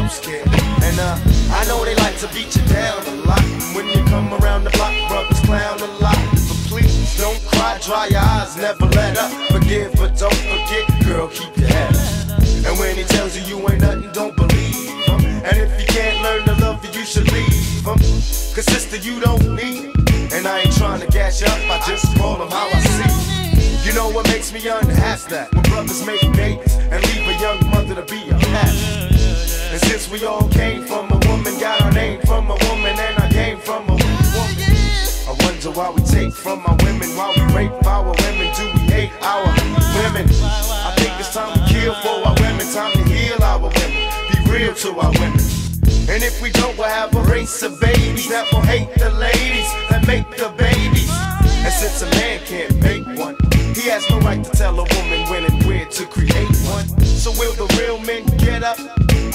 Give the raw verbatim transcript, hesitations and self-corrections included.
too scared. And uh, I know they like to beat you down a lot. And when you come around the block, brothers clown a lot. But please don't cry, dry your eyes, never let up. Forgive but don't forget, girl, keep your head up. And when he tells you you ain't nothing, don't believe him. And if you can't learn to love you, you should leave him. Cause sister, you don't need him. And I ain't trying to gas you up, I just call him how I see. You know what makes me unhappy? That when brothers make babies and leave a young mother to be a pastor. And since we all came from a woman, got our name from a woman, and I came from a woman, I wonder why we take from our women, why we rape our women, do we hate our women? I think it's time to kill for our women, time to heal our women, be real to our women. And if we don't, we'll have a race of babies that will hate the ladies that make the babies. And since a man can't make one, he has no right to tell a woman when and where to create one. So will the real men get up